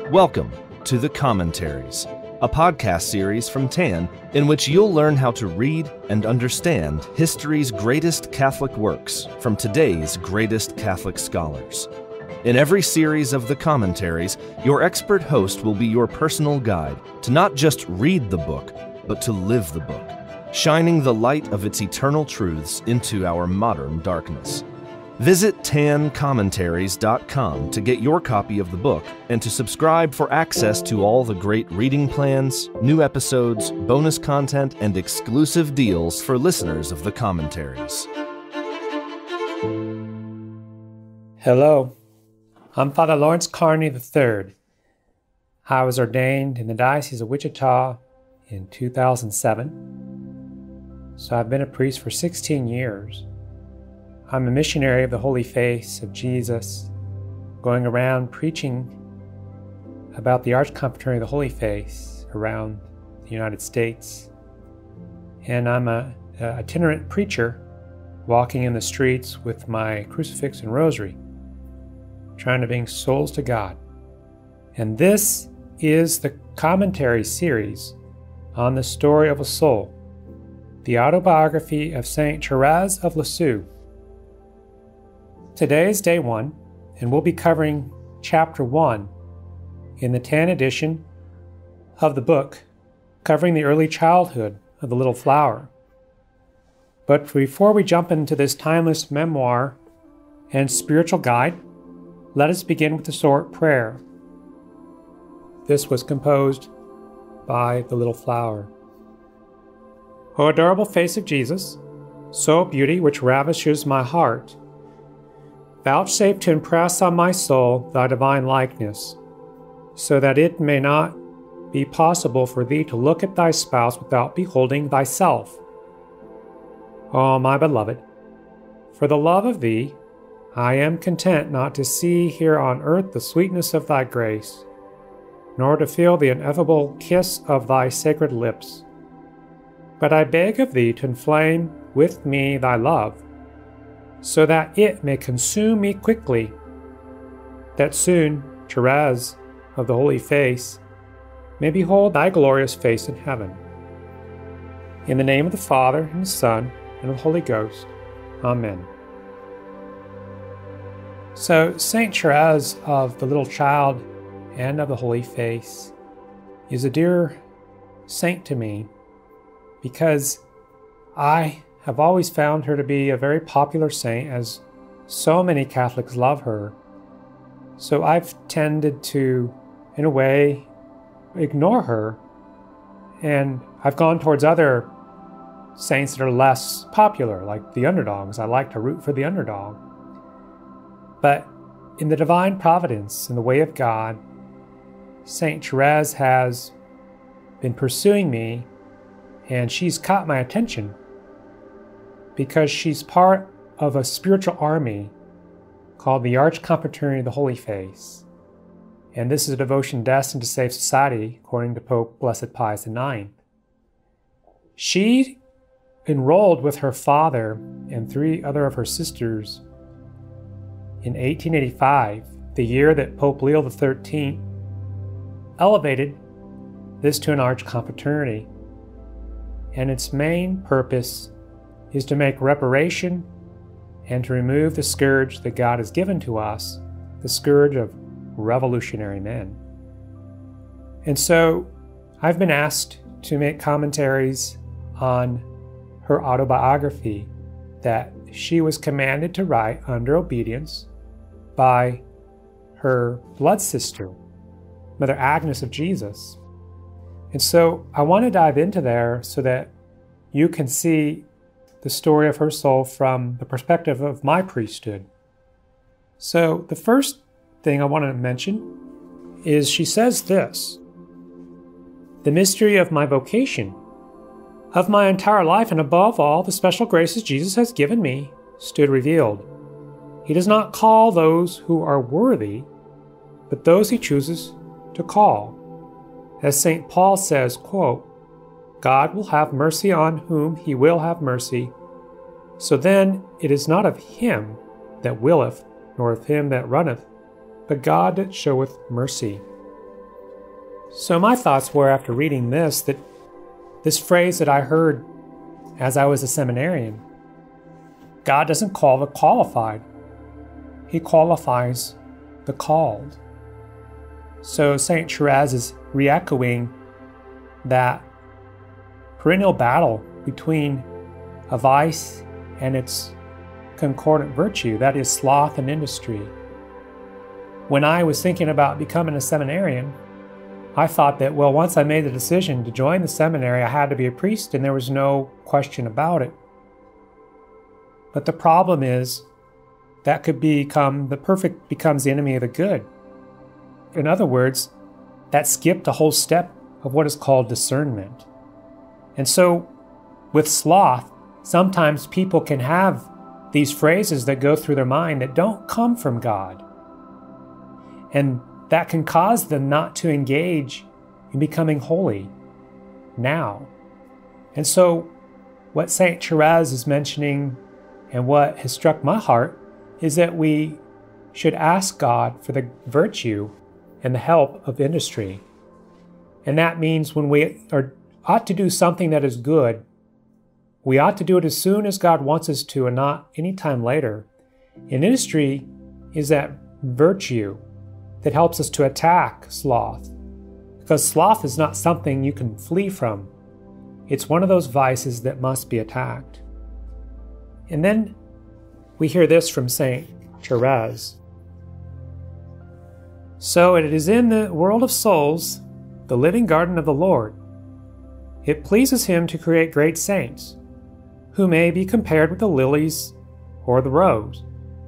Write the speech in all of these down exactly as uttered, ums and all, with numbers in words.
Welcome to the Commentaries, a podcast series from T A N in which you'll learn how to read and understand history's greatest Catholic works from today's greatest Catholic scholars. In every series of the Commentaries, your expert host will be your personal guide to not just read the book, but to live the book, shining the light of its eternal truths into our modern darkness. Visit tan commentaries dot com to get your copy of the book and to subscribe for access to all the great reading plans, new episodes, bonus content, and exclusive deals for listeners of the Commentaries. Hello, I'm Father Lawrence Carney the third. I was ordained in the Diocese of Wichita in two thousand seven, so I've been a priest for sixteen years. I'm a missionary of the Holy Face of Jesus, going around preaching about the Archconfraternity of the Holy Face around the United States. And I'm a, a itinerant preacher walking in the streets with my crucifix and rosary, trying to bring souls to God. And this is the commentary series on the story of a soul, the autobiography of Saint Therese of Lisieux. Today is day one, and we'll be covering chapter one in the T A N edition of the book, covering the early childhood of the little flower. But before we jump into this timeless memoir and spiritual guide, let us begin with the short prayer. This was composed by the little flower. O adorable face of Jesus, so beauty which ravishes my heart, vouchsafe to impress on my soul thy divine likeness, so that it may not be possible for thee to look at thy spouse without beholding thyself. O my beloved, for the love of thee, I am content not to see here on earth the sweetness of thy grace, nor to feel the ineffable kiss of thy sacred lips. But I beg of thee to inflame with me thy love, so that it may consume me quickly, that soon Therese of the Holy Face may behold thy glorious face in heaven. In the name of the Father, and the Son, and of the Holy Ghost. Amen. So, Saint Therese of the Little Child and of the Holy Face is a dear saint to me because I have always found her to be a very popular saint, as so many Catholics love her. So I've tended to, in a way, ignore her, and I've gone towards other saints that are less popular, like the underdogs. I like to root for the underdog. But in the divine providence, in the way of God, Saint Therese has been pursuing me, and she's caught my attention because she's part of a spiritual army called the Archconfraternity of the Holy Face. And this is a devotion destined to save society, according to Pope Blessed Pius the ninth. She enrolled with her father and three other of her sisters in eighteen eighty-five, the year that Pope Leo the thirteenth elevated this to an Archconfraternity. And its main purpose is to make reparation and to remove the scourge that God has given to us, the scourge of revolutionary men. And so I've been asked to make commentaries on her autobiography that she was commanded to write under obedience by her blood sister, Mother Agnes of Jesus. And so I want to dive into there so that you can see the story of her soul from the perspective of my priesthood. So the first thing I want to mention is she says this: the mystery of my vocation, of my entire life, and above all, the special graces Jesus has given me, stood revealed. He does not call those who are worthy, but those he chooses to call. As Saint Paul says, quote, God will have mercy on whom he will have mercy. So then it is not of him that willeth, nor of him that runneth, but God that showeth mercy. So my thoughts were, after reading this, that this phrase that I heard as I was a seminarian, God doesn't call the qualified. He qualifies the called. So Saint Therese is re-echoing that perennial battle between a vice and its concordant virtue, that is sloth and industry. When I was thinking about becoming a seminarian, I thought that, well, once I made the decision to join the seminary, I had to be a priest, and there was no question about it. But the problem is that could become, the perfect becomes the enemy of the good. In other words, that skipped a whole step of what is called discernment. And so with sloth, sometimes people can have these phrases that go through their mind that don't come from God. And that can cause them not to engage in becoming holy now. And so what Saint Therese is mentioning, and what has struck my heart, is that we should ask God for the virtue and the help of industry. And that means when we are, ought to do something that is good, we ought to do it as soon as God wants us to and not any time later. And industry is that virtue that helps us to attack sloth. Because sloth is not something you can flee from. It's one of those vices that must be attacked. And then we hear this from Saint Therese. So it is in the world of souls, the living garden of the Lord. It pleases him to create great saints, who may be compared with the lilies or the rose.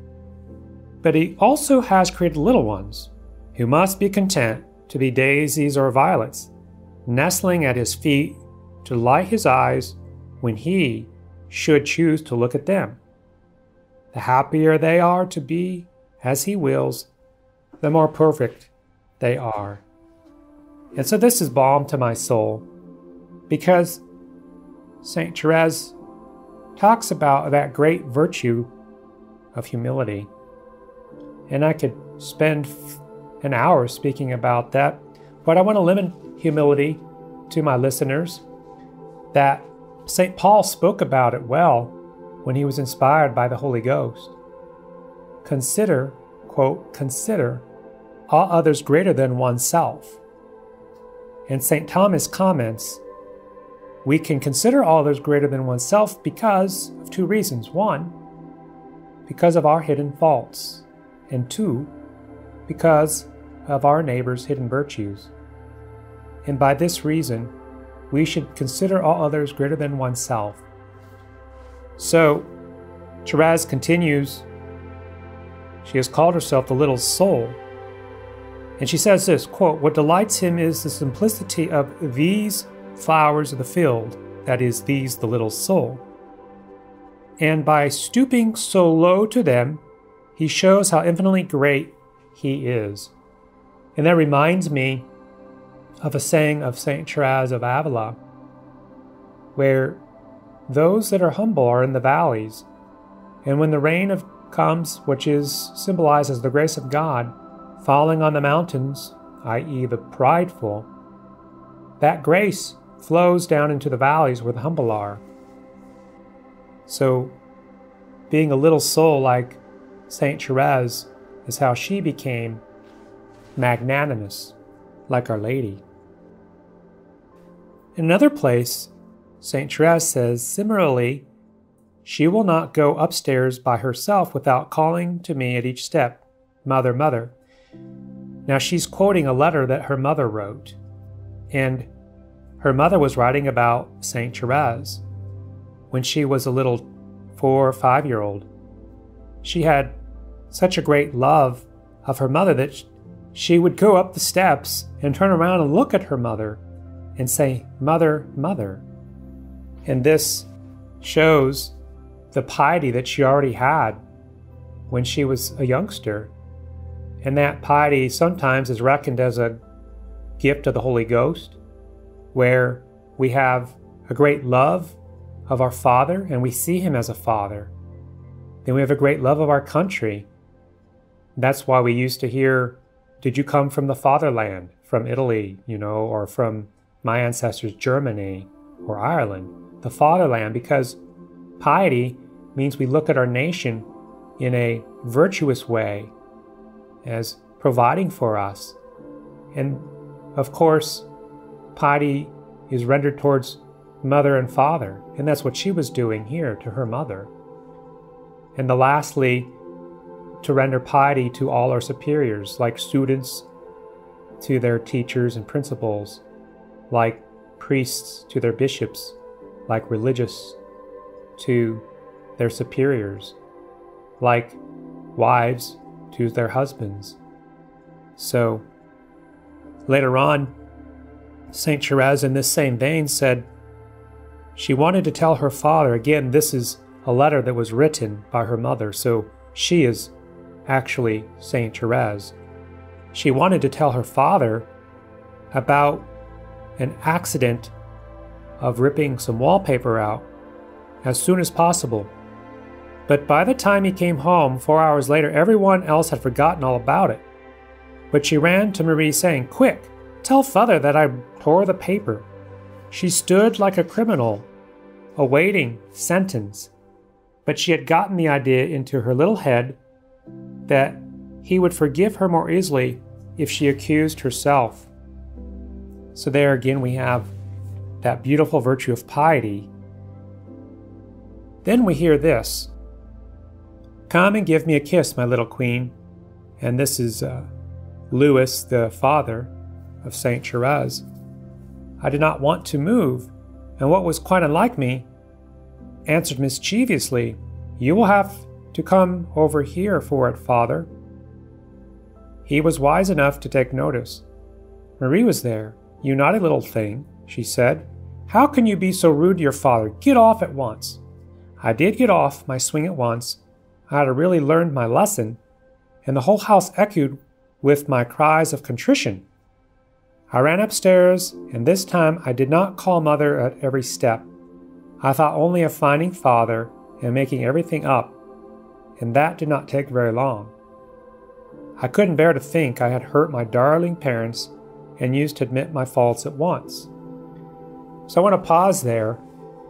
But he also has created little ones, who must be content to be daisies or violets, nestling at his feet to light his eyes when he should choose to look at them. The happier they are to be as he wills, the more perfect they are. And so this is balm to my soul, because Saint Therese talks about that great virtue of humility. And I could spend an hour speaking about that, but I want to limit humility to my listeners, that Saint Paul spoke about it well when he was inspired by the Holy Ghost. Consider, quote, consider all others greater than oneself. And Saint Thomas comments, we can consider all others greater than oneself because of two reasons. One, because of our hidden faults. And two, because of our neighbor's hidden virtues. And by this reason, we should consider all others greater than oneself. So, Therese continues, she has called herself the little soul. And she says this, quote, what delights him is the simplicity of these flowers of the field, that is, these the little soul. And by stooping so low to them, he shows how infinitely great he is. And that reminds me of a saying of Saint Therese of Avila, where those that are humble are in the valleys, and when the rain of comes, which is symbolized as the grace of God, falling on the mountains, that is the prideful, that grace flows down into the valleys where the humble are. So, being a little soul like Saint Therese is how she became magnanimous, like Our Lady. In another place, Saint Therese says, similarly, she will not go upstairs by herself without calling to me at each step, Mother, Mother. Now she's quoting a letter that her mother wrote, and her mother was writing about Saint Therese when she was a little four or five-year-old. She had such a great love of her mother that she would go up the steps and turn around and look at her mother and say, Mother, Mother. And this shows the piety that she already had when she was a youngster. And that piety sometimes is reckoned as a gift of the Holy Ghost, where we have a great love of our Father and we see Him as a Father. Then we have a great love of our country. That's why we used to hear, did you come from the fatherland, from Italy, you know, or from my ancestors, Germany or Ireland, the fatherland, because piety means we look at our nation in a virtuous way as providing for us. And of course, piety is rendered towards mother and father, and that's what she was doing here to her mother. And the lastly, to render piety to all our superiors, like students to their teachers and principals, like priests to their bishops, like religious to their superiors, like wives to their husbands. So later on, Saint Therese, in this same vein, said she wanted to tell her father, again, this is a letter that was written by her mother, so she is actually Saint Therese. She wanted to tell her father about an accident of ripping some wallpaper out as soon as possible. But by the time he came home, four hours later, everyone else had forgotten all about it. But she ran to Marie saying, "Quick, tell father that I tore the paper." She stood like a criminal, awaiting sentence. But she had gotten the idea into her little head that he would forgive her more easily if she accused herself. So there again we have that beautiful virtue of piety. Then we hear this: "Come and give me a kiss, my little queen." And this is uh, Louis, the father of Saint Therese. I did not want to move, and what was quite unlike me, answered mischievously, "You will have to come over here for it, father." He was wise enough to take notice. Marie was there. "You naughty little thing," she said. "How can you be so rude to your father? Get off at once." I did get off my swing at once. I had really learned my lesson, and the whole house echoed with my cries of contrition. I ran upstairs, and this time I did not call mother at every step. I thought only of finding father and making everything up, and that did not take very long. I couldn't bear to think I had hurt my darling parents and used to admit my faults at once. So I want to pause there,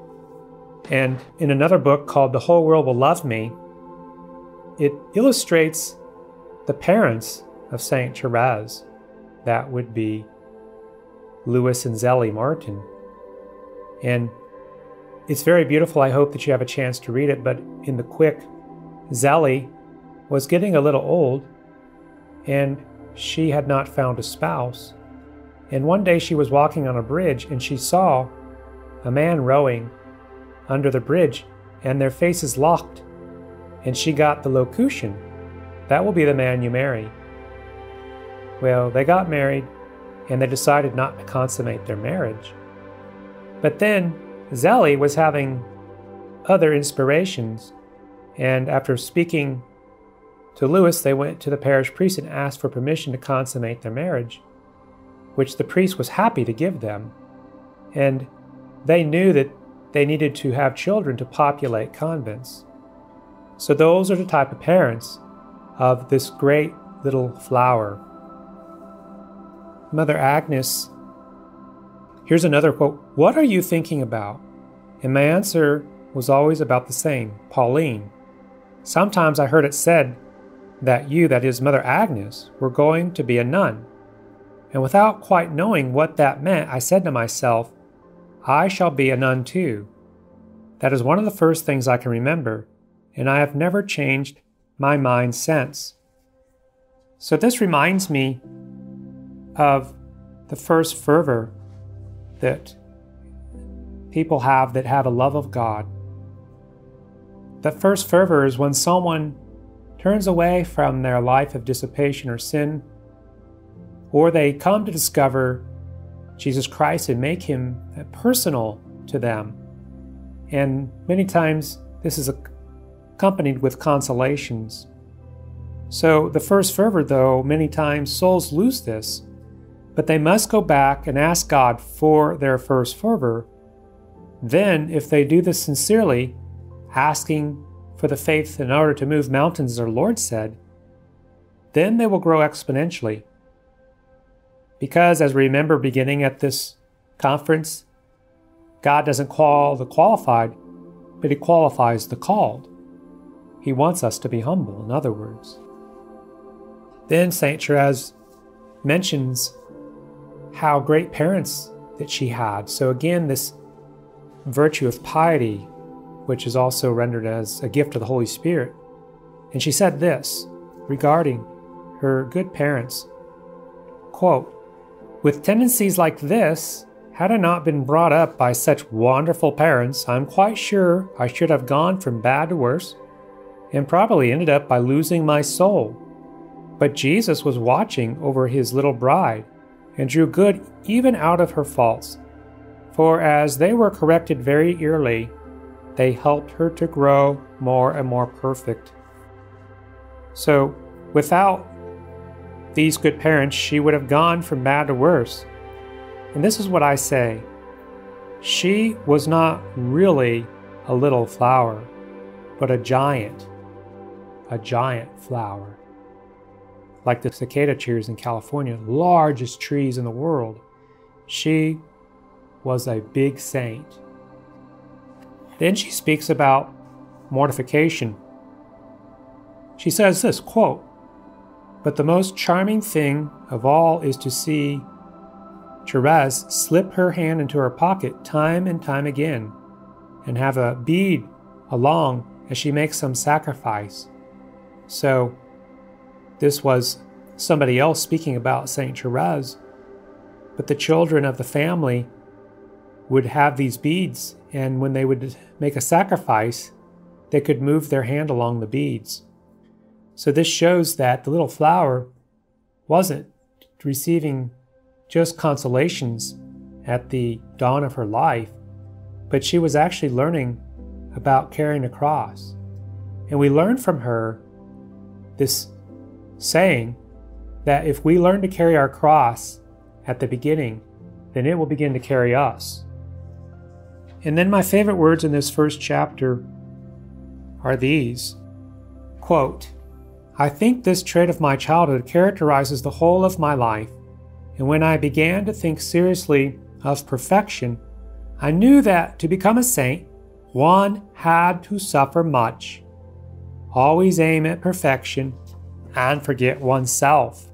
and in another book called The Whole World Will Love Me, it illustrates the parents of Saint Therese. That would be Louis and Zélie Martin. And it's very beautiful. I hope that you have a chance to read it, but in the quick, Zélie was getting a little old, and she had not found a spouse. And one day she was walking on a bridge, and she saw a man rowing under the bridge, and their faces locked. And she got the locution, "That will be the man you marry." Well, they got married, and they decided not to consummate their marriage. But then Zélie was having other inspirations, and after speaking to Louis, they went to the parish priest and asked for permission to consummate their marriage, which the priest was happy to give them. And they knew that they needed to have children to populate convents. So those are the type of parents of this great little flower. Mother Agnes, here's another quote: "What are you thinking about?" And my answer was always about the same: Pauline. Sometimes I heard it said that you, that is Mother Agnes, were going to be a nun. And without quite knowing what that meant, I said to myself, I shall be a nun too. That is one of the first things I can remember, and I have never changed my mind since. So this reminds me of the first fervor that people have that have a love of God. That first fervor is when someone turns away from their life of dissipation or sin, or they come to discover Jesus Christ and make him personal to them. And many times this is accompanied with consolations. So the first fervor, though, many times souls lose this, but they must go back and ask God for their first fervor. Then, if they do this sincerely, asking for the faith in order to move mountains, as our Lord said, then they will grow exponentially. Because, as we remember beginning at this conference, God doesn't call the qualified, but He qualifies the called. He wants us to be humble, in other words. Then Saint Therese mentions how great parents that she had. So again, this virtue of piety, which is also rendered as a gift of the Holy Spirit. And she said this regarding her good parents, quote, "With tendencies like this, had I not been brought up by such wonderful parents, I'm quite sure I should have gone from bad to worse, and probably ended up by losing my soul. But Jesus was watching over His little bride, and drew good even out of her faults. For as they were corrected very early, they helped her to grow more and more perfect." So, without these good parents, she would have gone from bad to worse. And this is what I say. She was not really a little flower, but a giant, a giant flower. Like the cicada trees in California, largest trees in the world. She was a big saint. Then she speaks about mortification. She says this, quote, "But the most charming thing of all is to see Therese slip her hand into her pocket time and time again, and have a bead along as she makes some sacrifice." So this was somebody else speaking about Saint Therese, but the children of the family would have these beads, and when they would make a sacrifice, they could move their hand along the beads. So this shows that the little flower wasn't receiving just consolations at the dawn of her life, but she was actually learning about carrying a cross. And we learn from her this saying that if we learn to carry our cross at the beginning, then it will begin to carry us. And then my favorite words in this first chapter are these, quote, "I think this trait of my childhood characterizes the whole of my life, and when I began to think seriously of perfection, I knew that to become a saint, one had to suffer much, always aim at perfection, and forget oneself."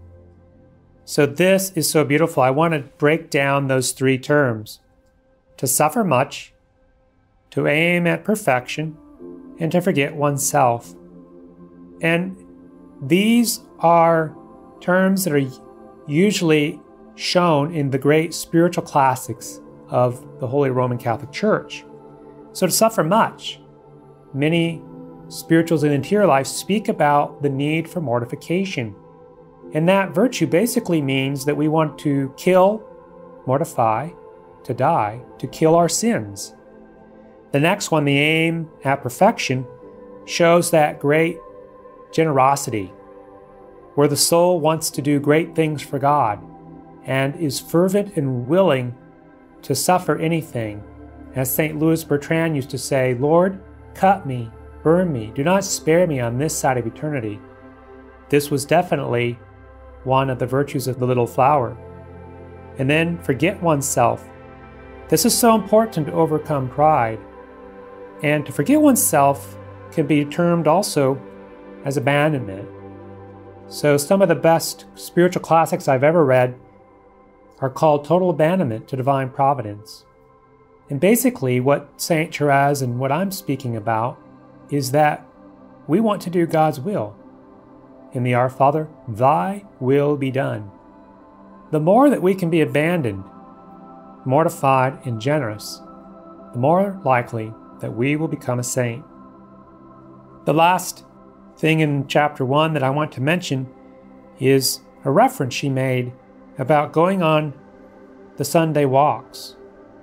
So this is so beautiful. I want to break down those three terms: to suffer much, to aim at perfection, and to forget oneself. And these are terms that are usually shown in the great spiritual classics of the Holy Roman Catholic Church. So to suffer much, many spirituals in interior life speak about the need for mortification. And that virtue basically means that we want to kill, mortify, to die, to kill our sins. The next one, the aim at perfection, shows that great generosity, where the soul wants to do great things for God and is fervent and willing to suffer anything. As Saint Louis Bertrand used to say, "Lord, cut me, burn me, do not spare me on this side of eternity." This was definitely one of the virtues of the little flower. And then forget oneself. This is so important to overcome pride. And to forget oneself can be termed also as abandonment. So some of the best spiritual classics I've ever read are called Total Abandonment to Divine Providence. And basically what Saint Therese and what I'm speaking about is that we want to do God's will. In the Our Father, "Thy will be done." The more that we can be abandoned, mortified, and generous, the more likely that we will become a saint. The last thing in chapter one that I want to mention is a reference she made about going on the Sunday walks.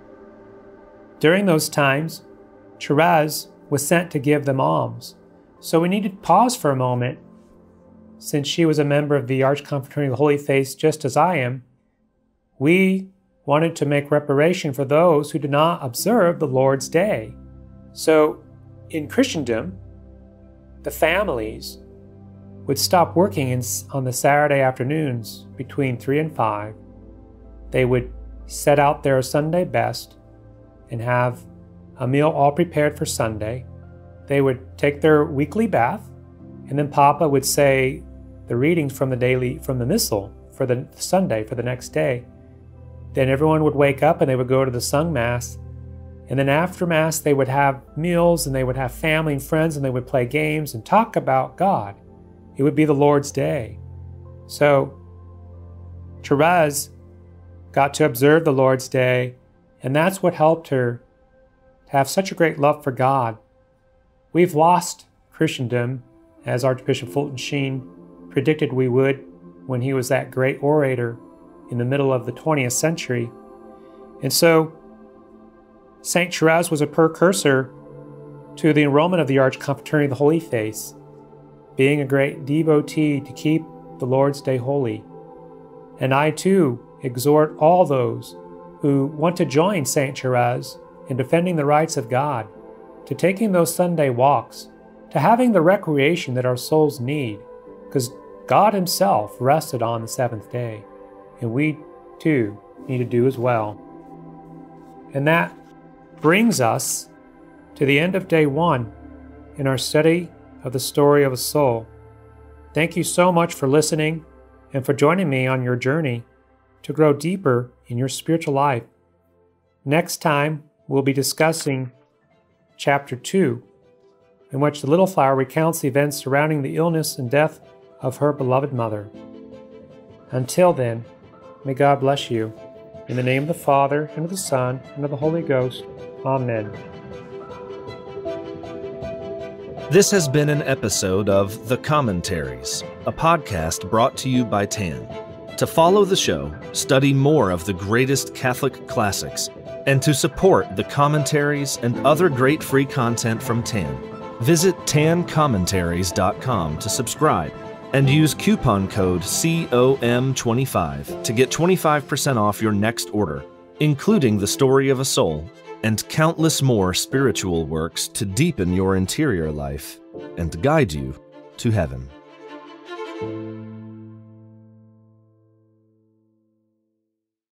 During those times, Therese was sent to give them alms. So we need to pause for a moment. Since she was a member of the Archconfraternity of the Holy Face, just as I am, we wanted to make reparation for those who did not observe the Lord's Day. So in Christendom, the families would stop working in, on the Saturday afternoons between three and five, they would set out their Sunday best and have a meal all prepared for Sunday. They would take their weekly bath, and then Papa would say the readings from the daily, from the missal for the Sunday, for the next day. Then everyone would wake up and they would go to the sung Mass. And then after Mass, they would have meals and they would have family and friends and they would play games and talk about God. It would be the Lord's Day. So Therese got to observe the Lord's Day, and that's what helped her to have such a great love for God. We've lost Christendom, as Archbishop Fulton Sheen predicted we would when he was that great orator in the middle of the twentieth century. And so Saint Therese was a precursor to the enrollment of the Archconfraternity of the Holy Face, being a great devotee to keep the Lord's Day holy. And I too exhort all those who want to join Saint Therese in defending the rights of God, to taking those Sunday walks, to having the recreation that our souls need, because God Himself rested on the seventh day, and we too need to do as well. And that brings us to the end of day one in our study of the story of a soul. Thank you so much for listening and for joining me on your journey to grow deeper in your spiritual life. Next time, we'll be discussing chapter two, in which the little flower recounts the events surrounding the illness and death of her beloved mother. Until then, may God bless you. In the name of the Father, and of the Son, and of the Holy Ghost. Amen. This has been an episode of The Commentaries, a podcast brought to you by Tan. To follow the show, study more of the greatest Catholic classics, and to support the commentaries and other great free content from Tan, visit tan commentaries dot com to subscribe and use coupon code C O M twenty-five to get twenty-five percent off your next order, including The Story of a Soul and countless more spiritual works to deepen your interior life and guide you to heaven.